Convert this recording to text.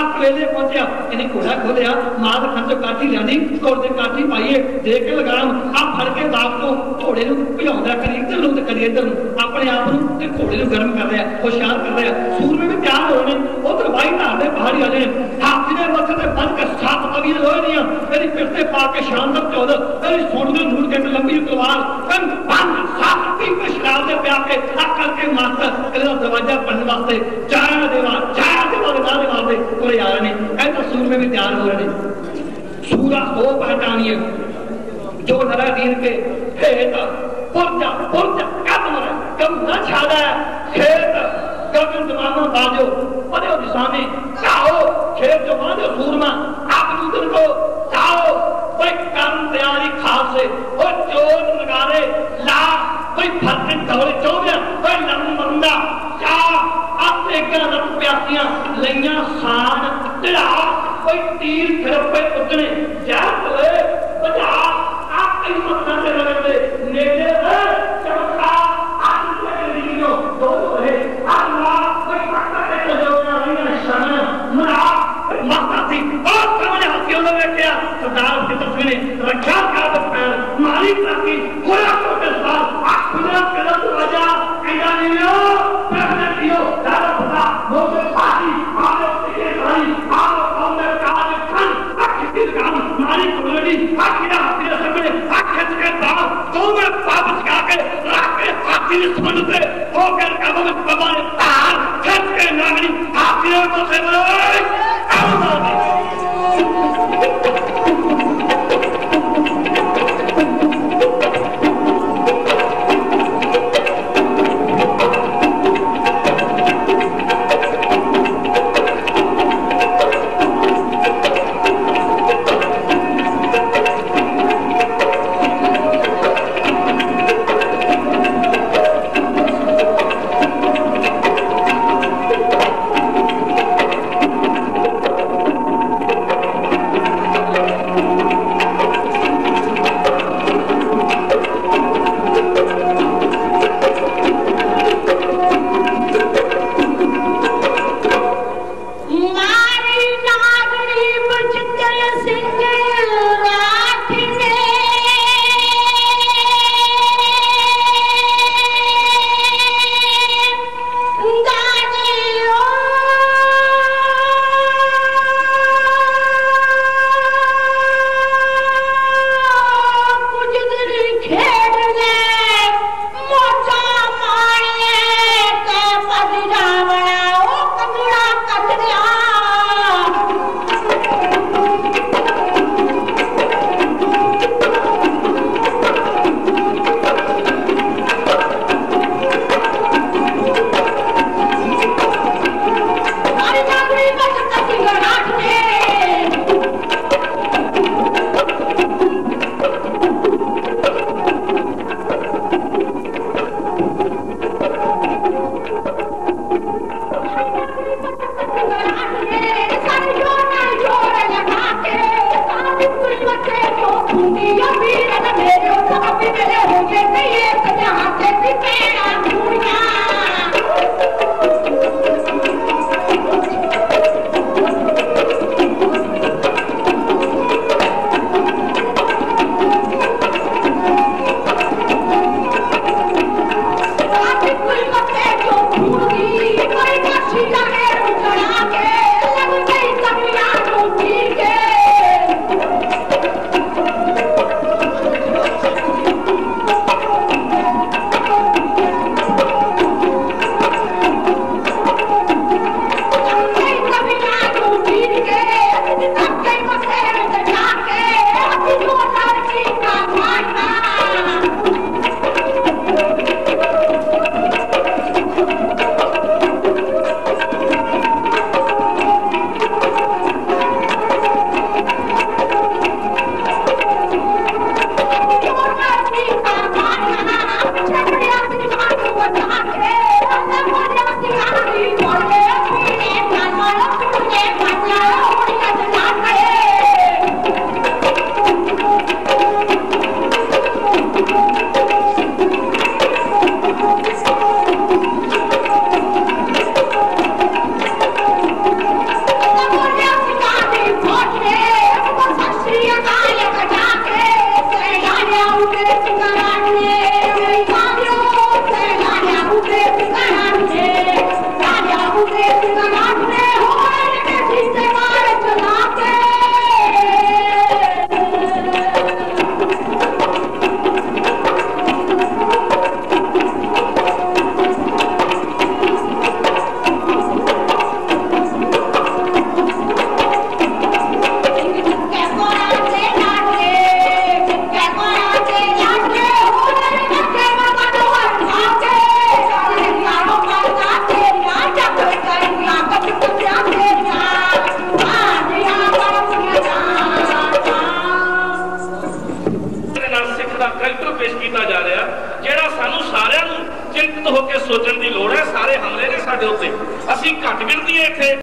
आप वेले पहुंचा इन्हें घोड़ा खोलिया माल खंड काठी लिया घोड़े काठी पाइए दे के लगाम आप फड़ के बाप को घोड़े भजाउंदा करी इधर नूं ते करी इधर अपने आप नूं ते घोड़े नूं गर्म कर रहा होशियार कर रहा सूरमे भी तैयार हो रहे उधर वाई धार दे पहाड़ी वाले हाथी ने मथे ते बन के 7 तवी लोहे दियां तेरी पिरते पा के शानदार चौदह तेरी सोन दे नूर के लंबी तलवार कन बन 7 पी पे शराब दे प्या के अकल के मास्टर तेरा दरवाजा बनने वास्ते चाय देवा नारे मारते कोई आ रहे हैं ऐसा सूरमे भी तैयार हो रहे हैं सूरा हो पहचानिए जो नरा दीन के खेत पुरजा कब मरा कब न छाड़ा खेत कब जमाना बाजो परे दिशाने चाहो खेत जो बाजो सूरमा आप दूसरे को चाहो कोई कर्म तैयारी खास से कोई चोट नगारे ला कोई फर्क दौरे चौबिया कोई नरम बंदा चाह आपने गलत प्यासियां लइयां सान तिड़ा कोई तीर फिर पे उतने जाते बजा आपकी मत से लगते नेले चमका आज के लीनो दो है अल्लाह कोई पक्का के जो ना शरण मरा माता थी और समझ हाथियों ने क्या सरदार की तस्वीरें रक्षा का पैर मालिक की खुदा को के साथ आंख खुदा के दरवाजा ऐसा नहीं हो प्रेसिडेंट हो दादा खुदा मोसे पासी आलो के भाई आलो कौन में काज खन अखिर काम मालिक कोलनी आखिर हाथी सबने आखिर के दाव तो में वापस का के रख के हाथी सुन से होकर कब में बाबा ने तार खच के नागनी हाथी में से ਅਸੀਂ ਘੱਟ ਗਿਣਤੀ ਇੱਥੇ